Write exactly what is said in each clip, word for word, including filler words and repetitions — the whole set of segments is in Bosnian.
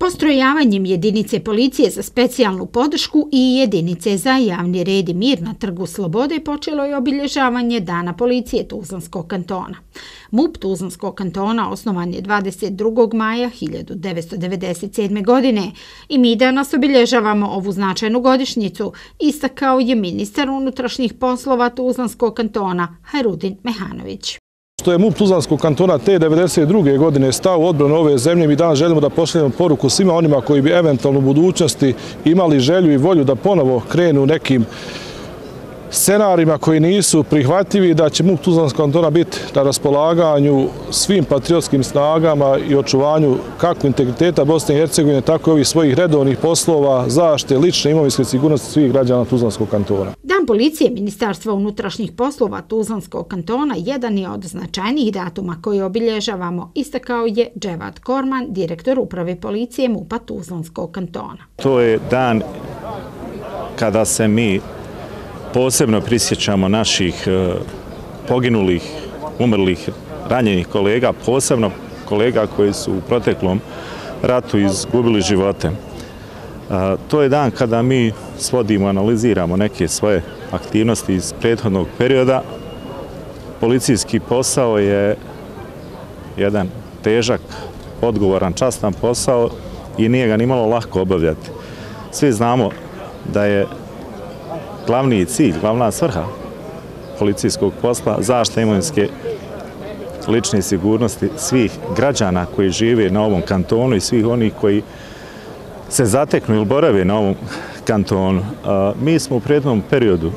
Postrojavanjem jedinice policije za specijalnu podršku i jedinice za javni red i mir na Trgu Slobode počelo je obilježavanje Dana policije Tuzlanskog kantona. MUP Tuzlanskog kantona osnovan je dvadeset drugog maja hiljadu devetsto devedeset sedme. godine i mi danas obilježavamo ovu značajnu godišnjicu, istakao je ministar unutrašnjih poslova Tuzlanskog kantona Hajrudin Mehanović. Što je MUP Tuzlanskog kantona te devedeset druge. godine stao u odbranu ove zemlje, mi danas želimo da pošaljemo poruku svima onima koji bi eventualno u budućnosti imali želju i volju da ponovo krenu nekim scenarijima koji nisu prihvatljivi, da će MUP Tuzlanskog kantona biti na raspolaganju svim patriotskim snagama i očuvanju kako integriteta Bosne i Hercegovine, tako i ovih svojih redovnih poslova zaštite lične imovinske sigurnosti svih građana Tuzlanskog kantona. Dan policije Ministarstva unutrašnjih poslova Tuzlanskog kantona jedan je od značajnijih datuma koje obilježavamo, istakao je Dževat Korman, direktor uprave policije MUP-a Tuzlanskog kantona. To je dan kada se mi posebno prisjećamo naših poginulih, umrlih, ranjenih kolega, posebno kolega koji su u proteklom ratu izgubili živote. To je dan kada mi svodimo, analiziramo neke svoje aktivnosti iz prethodnog perioda. Policijski posao je jedan težak, odgovoran, častan posao i nije ga nimalo lako obavljati. Svi znamo da je glavni cilj, glavna svrha policijskog posla zaštita imovinske lične sigurnosti svih građana koji žive na ovom kantonu i svih onih koji se zateknu ili borave na ovom kantonu. Mi smo u prethodnom periodu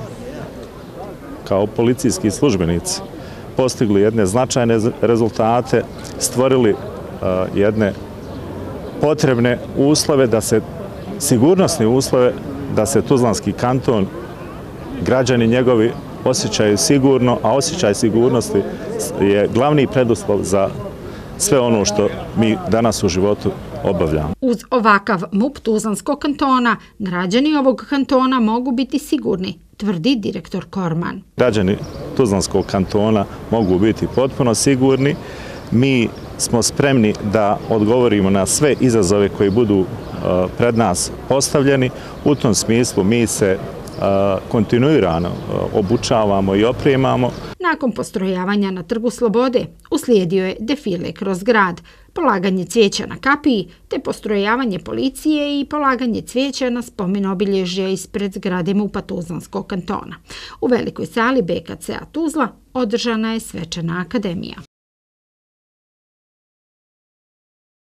kao policijski službenici postigli jedne značajne rezultate, stvorili jedne potrebne uslove da se, sigurnosne uslove da se Tuzlanski kanton, građani njegovi osjećaju sigurno, a osjećaj sigurnosti je glavni preduslov za sve ono što mi danas u životu obavljamo. Uz ovakav MUP Tuzlanskog kantona, građani ovog kantona mogu biti sigurni, tvrdi direktor Korman. Građani Tuzlanskog kantona mogu biti potpuno sigurni. Mi smo spremni da odgovorimo na sve izazove koji budu pred nas postavljeni. U tom smislu mi se kontinuirano obučavamo i opremamo. Nakon postrojavanja na Trgu Slobode uslijedio je defile kroz grad, polaganje cvijeća na kapiji te postrojavanje policije i polaganje cvijeća na spomen obilježja ispred zgrade MUP-a Tuzlanskog kantona. U velikoj sali be ka ce a Tuzla održana je svečana akademija.